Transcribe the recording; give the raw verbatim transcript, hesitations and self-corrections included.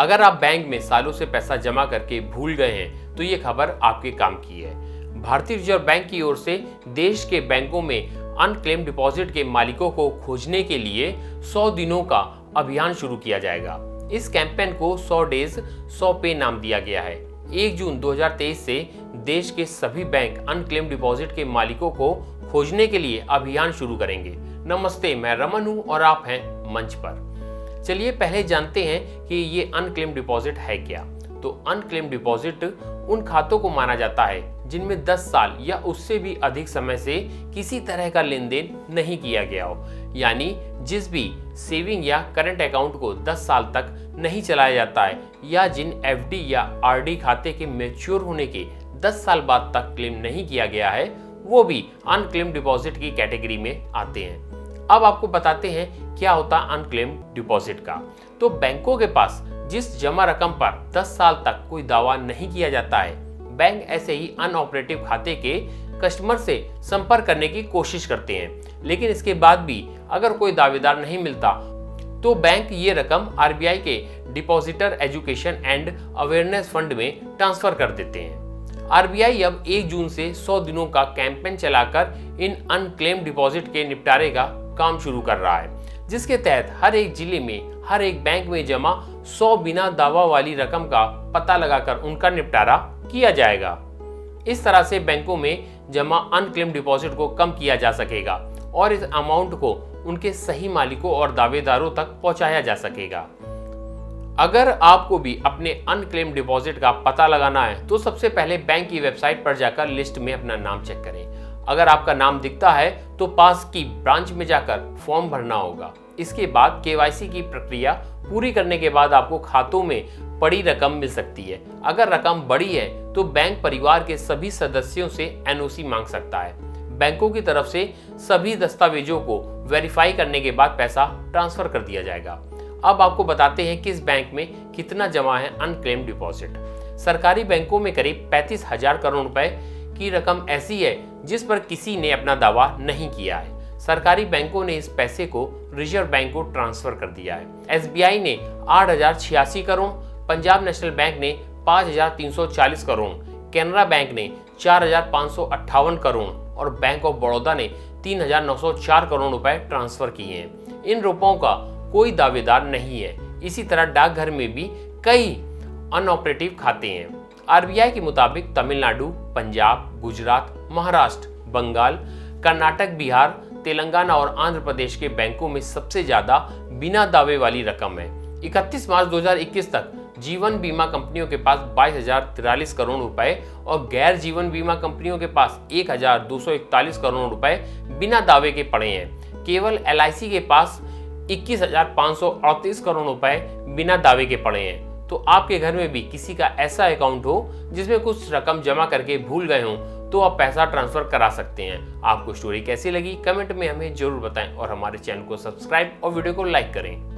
अगर आप बैंक में सालों से पैसा जमा करके भूल गए हैं तो ये खबर आपके काम की है। भारतीय रिजर्व बैंक की ओर से देश के बैंकों में अनक्लेम डिपॉजिट के मालिकों को खोजने के लिए सौ दिनों का अभियान शुरू किया जाएगा। इस कैंपेन को सौ डेज सौ पे नाम दिया गया है। एक जून दो हज़ार तेईस से देश के सभी बैंक अनक्लेम डिपॉजिट के मालिकों को खोजने के लिए अभियान शुरू करेंगे। नमस्ते, मैं रमन हूं और आप हैं मंच पर। चलिए पहले जानते हैं कि ये अनक्लेम डिपॉजिट है क्या। तो अनक्लेम डिपॉजिट उन खातों को माना जाता है जिनमें दस साल या उससे भी अधिक समय से किसी तरह का लेन देन नहीं किया गया हो, यानी जिस भी सेविंग या करंट अकाउंट को दस साल तक नहीं चलाया जाता है, या जिन एफडी या आरडी खाते के मैच्योर होने के दस साल बाद तक क्लेम नहीं किया गया है, वो भी अनक्लेम डिपॉजिट की कैटेगरी में आते हैं। अब आपको बताते हैं क्या होता है अनक्लेम डिपॉजिट का। तो बैंकों के पास जिस जमा रकम पर दस साल तक कोई दावा नहीं किया जाता है, बैंक ऐसे ही अनऑपरेटिव खाते के कस्टमर से संपर्क करने की कोशिश करते हैं। लेकिन इसके बाद भी अगर कोई दावेदार नहीं मिलता तो बैंक ये रकम आरबीआई के depositor education and awareness fund में ट्रांसफर कर देते हैं। आरबीआई अब एक जून से सौ दिनों का कैंपेन चलाकर इन अनक्लेम डिपॉजिट के निपटारे का काम शुरू कर रहा है, जिसके तहत हर एक जिले में हर एक बैंक में जमा सौ बिना दावा वाली रकम का पता लगाकर उनका निपटारा किया जाएगा। इस तरह से बैंकों में जमा अनक्लेम डिपॉजिट को कम किया जा सकेगा और इस अमाउंट को उनके सही मालिकों और दावेदारों तक पहुंचाया जा सकेगा। अगर आपको भी अपने अनक्लेम डिपॉजिट का पता लगाना है तो सबसे पहले बैंक की वेबसाइट पर जाकर लिस्ट में अपना नाम चेक करें। अगर आपका नाम दिखता है तो पास की ब्रांच में जाकर फॉर्म भरना होगा। इसके बाद केवाईसी की प्रक्रिया पूरी करने के बाद आपको खातों में बड़ी रकम मिल सकती है। अगर रकम बड़ी है तो बैंक परिवार के सभी सदस्यों से एनओसी मांग सकता है। बैंकों की तरफ से सभी दस्तावेजों को वेरीफाई करने के बाद पैसा ट्रांसफर कर दिया जाएगा। अब आपको बताते हैं किस बैंक में कितना जमा है अनक्लेम डिपॉजिट। सरकारी बैंकों में करीब पैंतीस हजार करोड़ रुपए की रकम ऐसी है जिस पर किसी ने अपना दावा नहीं किया है। सरकारी बैंकों ने इस पैसे को रिजर्व बैंक को ट्रांसफर कर दिया है। एसबीआई ने आठ हजार छियासी करोड़, पंजाब नेशनल बैंक ने पाँच हजार तीन सौ चालीस करोड़, कैनरा बैंक ने चार हजार पाँच सौ अट्ठावन करोड़ और बैंक ऑफ बड़ौदा ने तीन हजार नौ सौ चार करोड़ रुपए ट्रांसफर किए हैं। इन रुपयों का कोई दावेदार नहीं है। इसी तरह डाकघर में भी कई अनऑपरेटिव खाते हैं। आरबीआई के मुताबिक तमिलनाडु, पंजाब, गुजरात, महाराष्ट्र, बंगाल, कर्नाटक, बिहार, तेलंगाना और आंध्र प्रदेश के बैंकों में सबसे ज्यादा बिना दावे वाली रकम है। इकतीस मार्च दो हज़ार इक्कीस तक जीवन बीमा कंपनियों के पास बाईस हजार तिरालीस करोड़ रुपए और गैर जीवन बीमा कंपनियों के पास एक हजार दो सौ इकतालीस करोड़ रुपए बिना दावे के पड़े हैं। केवल एलआईसी के पास इक्कीस हजार पाँच सौ अड़तीस करोड़ रुपए बिना दावे के पड़े हैं। तो आपके घर में भी किसी का ऐसा अकाउंट हो जिसमें कुछ रकम जमा करके भूल गए हों तो आप पैसा ट्रांसफर करा सकते हैं। आपको स्टोरी कैसी लगी कमेंट में हमें जरूर बताएं और हमारे चैनल को सब्सक्राइब और वीडियो को लाइक करें।